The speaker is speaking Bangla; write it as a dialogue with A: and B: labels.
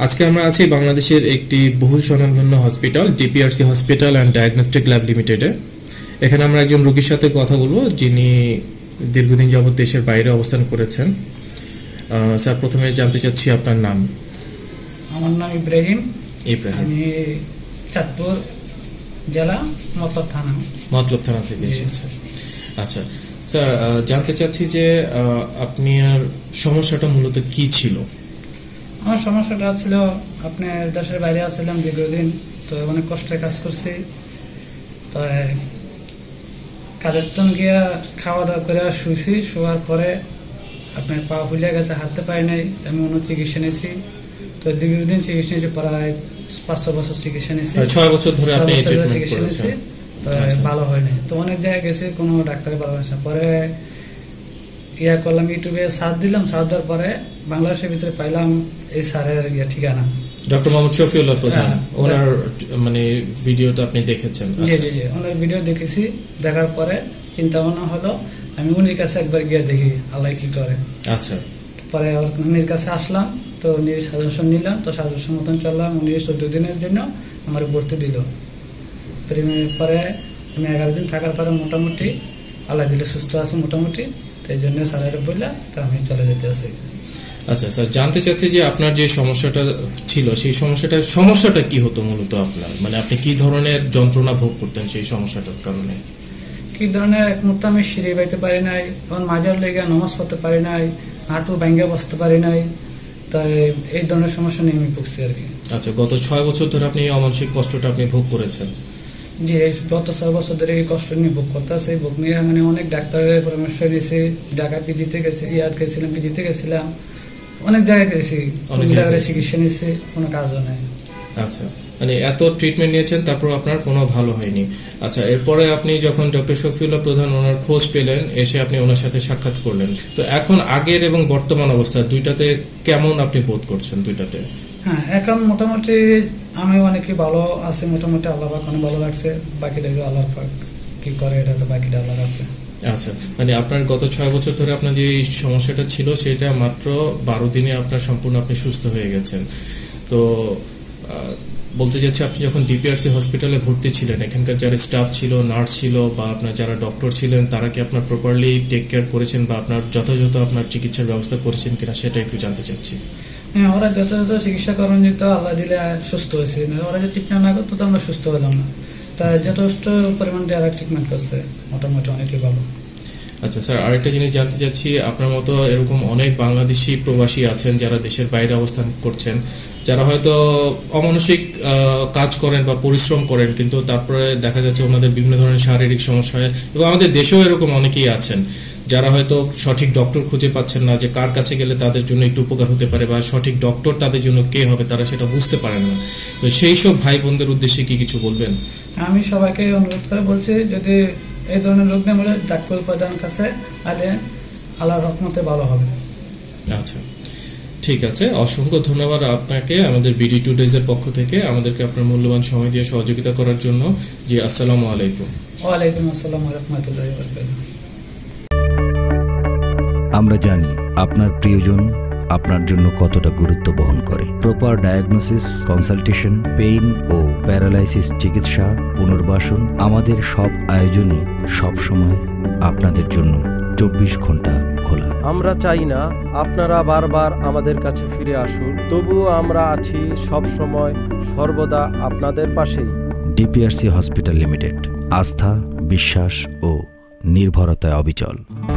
A: আজকে আমরা আছি বাংলাদেশের একটি বহুল স্বনামধন্য hospital DPRC hospital and diagnostic lab লিমিটেডে। এখানে আমরা একজন রোগীর সাথে কথা বলবো যিনি দীর্ঘদিন যাবত দেশের বাইরে অবস্থান করেছেন। স্যার, প্রথমে জানতে চাচ্ছি আপনার নাম।
B: আমার নাম ইব্রাহিম।
A: আমি
B: চাঁদপুর জেলা মতলব থানা
A: থেকে এসেছেন। আচ্ছা স্যার, জানতে চাচ্ছি যে আপনার সমস্যাটা মূলত কি ছিল?
B: আমার সমস্যাটা ছিল, আপনি দেশের বাইরে আসছিলাম দীর্ঘদিন, তো অনেক কষ্টে কাজ করছি। তো কাজের তন গিয়া খাওয়া দাওয়া করে শুয়েছি। শোয়ার পরে আপনার পা ফুলে গেছে, হাঁটতে পারি নাই। আমি অন্য চিকিৎসা নিয়েছি। তো দীর্ঘদিন চিকিৎসা নিয়েছি, প্রায় 5-6 বছর চিকিৎসা নিয়েছি।
A: 6 বছর ধরে আপনি
B: চিকিৎসা নিয়েছি, তো ভালো হয়নি। তো অনেক জায়গায় গেছি, কোনো ডাক্তার ভালো হয়েছে। পরে ইয়া করলাম, ইউটিউবে সার্চ দিলাম। সার্চ দেওয়ার পরে বাংলাদেশের ভিতরে পাইলাম এই স্যারের ঠিকানা,
A: ডক্টর মোহাম্মদ শফিউল্লাহ প্রধান। ওনার মানে ভিডিওটা আপনি দেখেছেন?
B: জি জি জি, ওনার ভিডিও দেখেছি। দেখার পরে চিন্তা ভাবনা হলো আমি উনির কাছে একবার গিয়ে দেখি আল্লাহ কি করে।
A: আচ্ছা,
B: পরে উনির কাছে আসলাম, তো উনির সাজেশন নিলাম। তো সাজেশন মতন চললাম। উনি 14 দিনের জন্য আমার ভর্তি দিল। পরে আমি 11 দিন থাকার পরে মোটামুটি আল্লাহ দিলে সুস্থ আছে মোটামুটি। তো এই জন্য স্যারের বললা, তো আমি চলে যেতে আসি।
A: আচ্ছা স্যার, জানতে চাচ্ছি যে আপনার যে সমস্যাটা ছিল সেই সমস্যাটা কি হতো মূলত আপনার, মানে আপনি কি ধরনের যন্ত্রণা ভোগ করতেন সেই সমস্যাটার কারণে?
B: কি ধরনের, এক মুহূর্তে আমি সিঁড়ি বাইতে পারি নাই, তখন মাজার লেগে নামাজ পড়তে পারি নাই, হাঁটু ভাঙ্গা বসতে পারি নাই। তাই এই ধরনের সমস্যা নিয়ে আমি ভুগছি আর কি।
A: আচ্ছা, গত 6 বছর ধরে আপনি এই অমানসিক কষ্টটা আপনি ভোগ করেছেন?
B: জি, গত 6 বছর ধরে এই কষ্ট নিয়ে ভোগ করতেছি। ভোগ নিয়ে মানে অনেক ডাক্তারের পরামর্শ নিয়েছি। ঢাকা পিজিতে গেছি, গেছিলাম, পিজিতে গেছিলাম, অনেক জায়গায় গেছি, চিকিৎসা নিয়েছি, কোনো কাজও নাই।
A: আচ্ছা, মানে এত ট্রিটমেন্ট নিয়েছেন তারপর আপনার কোনো ভালো হয়নি। আচ্ছা, এরপরে আপনি যখন ডক্টর শফিউল্লাহ প্রধান ওনার খোঁজ পেলেন, এসে আপনি ওনার সাথে সাক্ষাৎ করলেন, তো এখন আগের এবং বর্তমান অবস্থা দুইটাতে কেমন আপনি বোধ করছেন? দুইটাতে
B: হ্যাঁ, এখন মোটামুটি আমি অনেকই ভালো আছি। মোটামুটি আল্লাহ পাক অনেক ভালো লাগছে। বাকিটা আল্লাহ পাক কি করে, এটা তো বাকিটা আল্লাহ রাখবে।
A: আচ্ছা, মানে আপনার গত 6 বছর ধরে আপনার যে সমস্যাটা ছিল সেটা মাত্র 12 দিনে আপনার সম্পূর্ণ আপনি সুস্থ হয়ে গেছেন। তো বলতে যাচ্ছি, আপনি যখন ডিপিআরসি হসপিটালে ভর্তি ছিলেন, এখানকার যারা স্টাফ ছিল, নার্স ছিল বা আপনার যারা ডক্টর ছিলেন, তারা কি আপনার প্রপারলি টেক কেয়ার করেছেন বা আপনার যথাযথ আপনার চিকিৎসার ব্যবস্থা করেছেন কিনা সেটা একটু জানতে চাচ্ছি।
B: হ্যাঁ, ওরা যথাযথ চিকিৎসা করেন, যেত আল্লাহ দিলে সুস্থ হয়েছে। ওরা যে ট্রিটমেন্ট না করতো তো আমরা সুস্থ হলাম না। তাই যথেষ্ট পরিমাণ যারা ট্রিটমেন্ট করছে মোটামুটি অনেকই ভালো।
A: আচ্ছা স্যার, আরেকটা জিনিস জানতে চাচ্ছি, আপনার মতো এরকম অনেক বাংলাদেশি প্রবাসী আছেন যারা দেশের বাইরে অবস্থান করছেন, যারা হয়তো অমানসিক কাজ করেন বা পরিশ্রম করেন, কিন্তু তারপরে দেখা যাচ্ছে ওনাদের বিভিন্ন ধরনের শারীরিক সমস্যা হয়। এবং আমাদের দেশেও এরকম অনেকেই আছেন যারা হয়তো সঠিক ডক্টর খুঁজে পাচ্ছেন না, যে কার কাছে গেলে তাদের জন্য একটু উপকার হতে পারে বা সঠিক ডক্টর তাদের জন্য কে হবে তারা সেটা বুঝতে পারেন না। তো সেই সব ভাই বোনদের উদ্দেশ্যে কি কিছু বলবেন?
B: আমি সবাইকে অনুরোধ করে বলছি, যদি এই ধরনের রোগ নেই বলে ডাক্তার প্রধানের কাছে আলে আল্লাহর রহমতে ভালো হবে।
A: আচ্ছা, ঠিক আছে, অসংখ্য ধন্যবাদ আপনাকে আমাদের বিডি টু ডেজ এর পক্ষ থেকে আমাদেরকে আপনার মূল্যবান সময় দিয়ে সহযোগিতা করার জন্য। জি, আসসালামু আলাইকুম।
B: ওয়ালাইকুম আসসালাম ওয়া রাহমাতুল্লাহি ওয়া বারাকাতুহু।
C: আমরা জানি আপনার প্রিয়জন আপনার জন্য কতটা গুরুত্ব বহন করে। প্রপার ডায়াগনোসিস, কনসালটেশন, পেইন ও প্যারালাইসিস চিকিৎসা, পুনর্বাসন, আমাদের সব আয়োজনই সব সময় আপনাদের জন্য 24 ঘন্টা খোলা।
D: আমরা চাই না আপনারা বারবার আমাদের কাছে ফিরে আসুন, তবুও আমরা আছি সব সময় সর্বদা আপনাদের পাশেই।
C: ডিপিআরসি হসপিটাল লিমিটেড, আস্থা, বিশ্বাস ও নির্ভরতায় অবিচল।